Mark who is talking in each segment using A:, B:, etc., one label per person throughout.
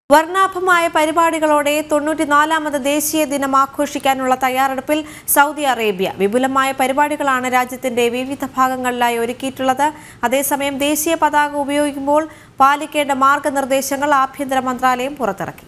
A: വർണ്ണാഭമായ പരിപാടികളോടെ 94ാമത് ദേശീയ ദിനം ആഘോഷിക്കാനുള്ള തയ്യാറെടുപ്പിൽ സൗദി അറേബ്യ. വിപുലമായ പരിപാടികളാണ് രാജ്യത്തിന്റെ വിവിധ ഭാഗങ്ങളിലായി ഒരുക്കിയിട്ടുള്ളത്. അതേസമയം ദേശീയ പതാക ഉപയോഗിക്കുമ്പോൾ പാലിക്കേണ്ട മാർഗനിർദ്ദേശങ്ങൾ ആഭ്യന്തര മന്ത്രാലയം പുറത്തിറക്കി.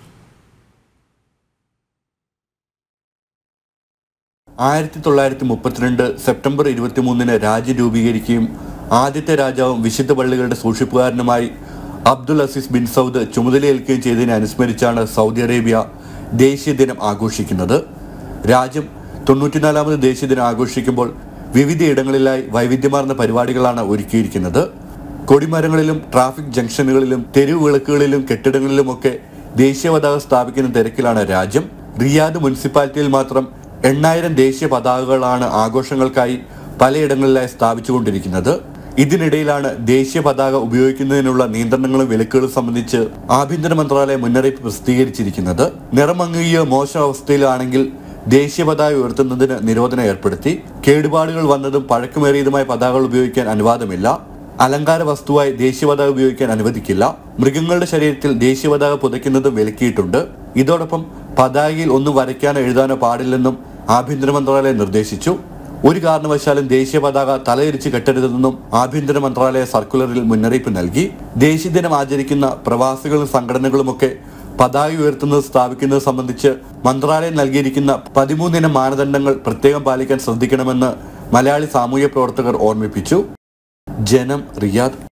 B: 1932 സെപ്റ്റംബർ 23-ന് രാജ്യം രൂപീകരിക്കുകയും ആദ്യത്തെ രാജാവും വിശുദ്ധ പള്ളികളുടെ സൂക്ഷിപ്പുകാരനുമായി അബ്ദുൽ അസീസ് ബിൻ സൗദ് ചുമതലയേൽക്കുകയും ചെയ്തതിനെ അനുസ്മരിച്ചാണ് സൗദി അറേബ്യ ദേശീയ ദിനം ആഘോഷിക്കുന്നത്. രാജ്യം 94ാമത് ദേശീയ ദിനം ആഘോഷിക്കുമ്പോൾ വിവിധയിടങ്ങളിലായി വൈവിധ്യമാർന്ന പരിപാടികളാണ് ഒരുക്കിയിരിക്കുന്നത്. കൊടിമരങ്ങളിലും ട്രാഫിക് ജംഗ്ഷനുകളിലും തെരുവ് വിളക്കുകളിലും കെട്ടിടങ്ങളിലുമൊക്കെ ദേശീയ പതാക സ്ഥാപിക്കുന്ന തിരക്കിലാണ് രാജ്യം. റിയാദ് മുനിസിപ്പാലിറ്റിയിൽ മാത്രം 8000 ദേശീയ പതാകകളാണ് ആഘോഷങ്ങൾക്കായി പലയിടങ്ങളിലായി സ്ഥാപിച്ചുകൊണ്ടിരിക്കുന്നത്. ഇതിനിടയിലാണ് ദേശീയ പതാക ഉപയോഗിക്കുന്നതിനുള്ള നിയന്ത്രണങ്ങളും വിലക്കുകളും സംബന്ധിച്ച് ആഭ്യന്തര മന്ത്രാലയം മുന്നറിയിപ്പ് പ്രസിദ്ധീകരിച്ചിരിക്കുന്നത്. നിറം മങ്ങിയോ മോശം അവസ്ഥയിലാണെങ്കിൽ ദേശീയ പതാക ഉയർത്തുന്നതിന് നിരോധനം ഏർപ്പെടുത്തി. കേടുപാടുകൾ വന്നതും പഴക്കമേറിയതുമായ പതാകകൾ ഉപയോഗിക്കാൻ അനുവാദമില്ല. അലങ്കാര വസ്തുവായി ദേശീയ പതാക ഉപയോഗിക്കാൻ അനുവദിക്കില്ല. മൃഗങ്ങളുടെ ശരീരത്തിൽ ദേശീയ പതാക പുതയ്ക്കുന്നതും വിലക്കിയിട്ടുണ്ട്. ഇതോടൊപ്പം പതാകയിൽ ഒന്നും വരയ്ക്കാനോ എഴുതാനോ പാടില്ലെന്നും ആഭ്യന്തര മന്ത്രാലയം നിർദ്ദേശിച്ചു. ഒരു കാരണവശാലും ദേശീയ പതാക തലയിരിച്ച് കെട്ടരുതെന്നും ആഭ്യന്തര മന്ത്രാലയ സർക്കുലറിൽ മുന്നറിയിപ്പ് നൽകി. ദേശീയ ദിനം ആചരിക്കുന്ന പ്രവാസികളും സംഘടനകളുമൊക്കെ പതാക ഉയർത്തുന്നത് സ്ഥാപിക്കുന്നത് സംബന്ധിച്ച് മന്ത്രാലയം നൽകിയിരിക്കുന്ന 13 ഇനം മാനദണ്ഡങ്ങൾ പ്രത്യേകം പാലിക്കാൻ ശ്രദ്ധിക്കണമെന്ന് മലയാളി സാമൂഹ്യ പ്രവർത്തകർ ഓർമ്മിപ്പിച്ചു. ജനം, റിയാദ്.